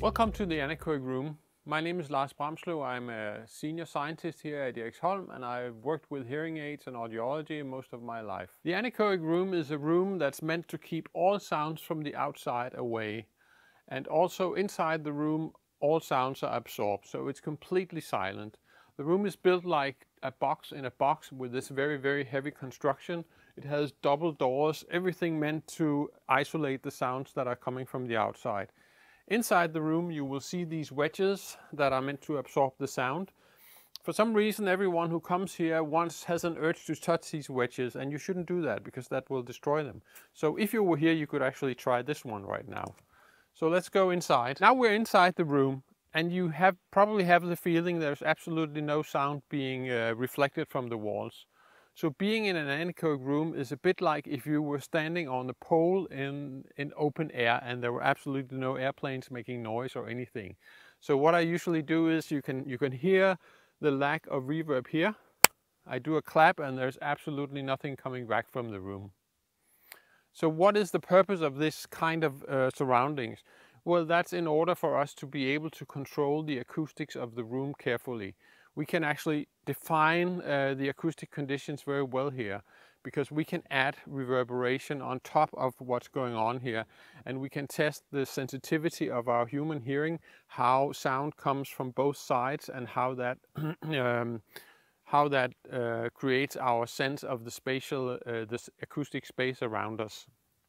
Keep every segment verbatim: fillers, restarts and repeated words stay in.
Welcome to the anechoic room. My name is Lars Bramslev. I'm a senior scientist here at Eriksholm, and I've worked with hearing aids and audiology most of my life. The anechoic room is a room that's meant to keep all sounds from the outside away. And also inside the room, all sounds are absorbed, so it's completely silent. The room is built like a box in a box with this very, very heavy construction. It has double doors, everything meant to isolate the sounds that are coming from the outside. Inside the room you will see these wedges that are meant to absorb the sound. For some reason everyone who comes here once has an urge to touch these wedges, and you shouldn't do that because that will destroy them. So if you were here you could actually try this one right now. So let's go inside. Now we're inside the room, and you have probably have the feeling there's absolutely no sound being uh, reflected from the walls. So being in an anechoic room is a bit like if you were standing on a pole in, in open air and there were absolutely no airplanes making noise or anything. So what I usually do is you can, you can hear the lack of reverb here. I do a clap and there's absolutely nothing coming back from the room. So what is the purpose of this kind of uh, surroundings? Well, that's in order for us to be able to control the acoustics of the room carefully. We can actually define uh, the acoustic conditions very well here, because we can add reverberation on top of what's going on here, and we can test the sensitivity of our human hearing, how sound comes from both sides, and how that um, how that uh, creates our sense of the spatial, uh, this acoustic space around us.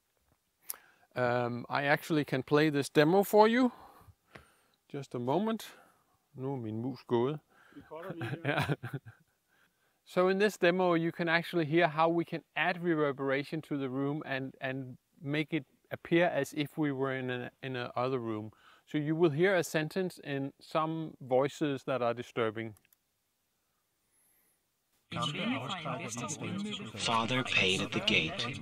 Um, I actually can play this demo for you. Just a moment. Nu er min mus gået. Yeah. So in this demo you can actually hear how we can add reverberation to the room and, and make it appear as if we were in a, in a other room. So you will hear a sentence in some voices that are disturbing. Father paid at the gate.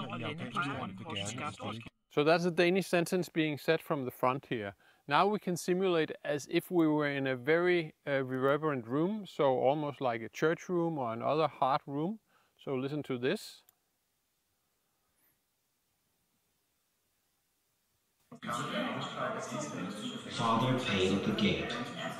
So that's a Danish sentence being said from the front here. Now we can simulate as if we were in a very uh, reverberant room, so almost like a church room or another hard room. So listen to this. Father paid at the gate.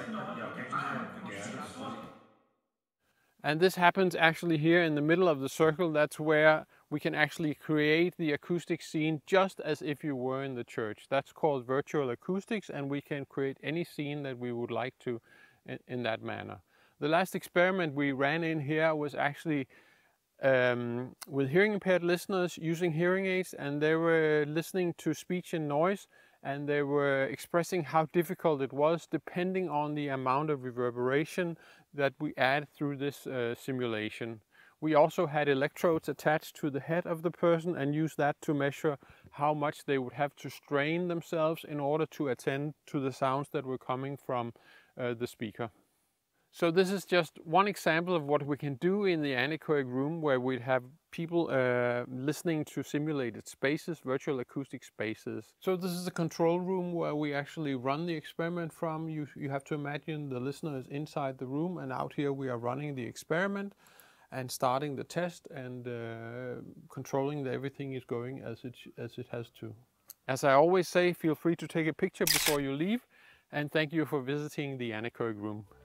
And this happens actually here in the middle of the circle. That's where we can actually create the acoustic scene just as if you were in the church. That's called virtual acoustics, and we can create any scene that we would like to in, in that manner. The last experiment we ran in here was actually um, with hearing impaired listeners using hearing aids, and they were listening to speech and noise, and they were expressing how difficult it was depending on the amount of reverberation that we add through this uh, simulation. We also had electrodes attached to the head of the person and used that to measure how much they would have to strain themselves in order to attend to the sounds that were coming from uh, the speaker. So this is just one example of what we can do in the anechoic room, where we'd have people uh, listening to simulated spaces, virtual acoustic spaces. So this is the control room where we actually run the experiment from. You, you have to imagine the listener is inside the room, and out here we are running the experiment and starting the test and uh, controlling that everything is going as it, as it has to. As I always say, feel free to take a picture before you leave, and thank you for visiting the anechoic room.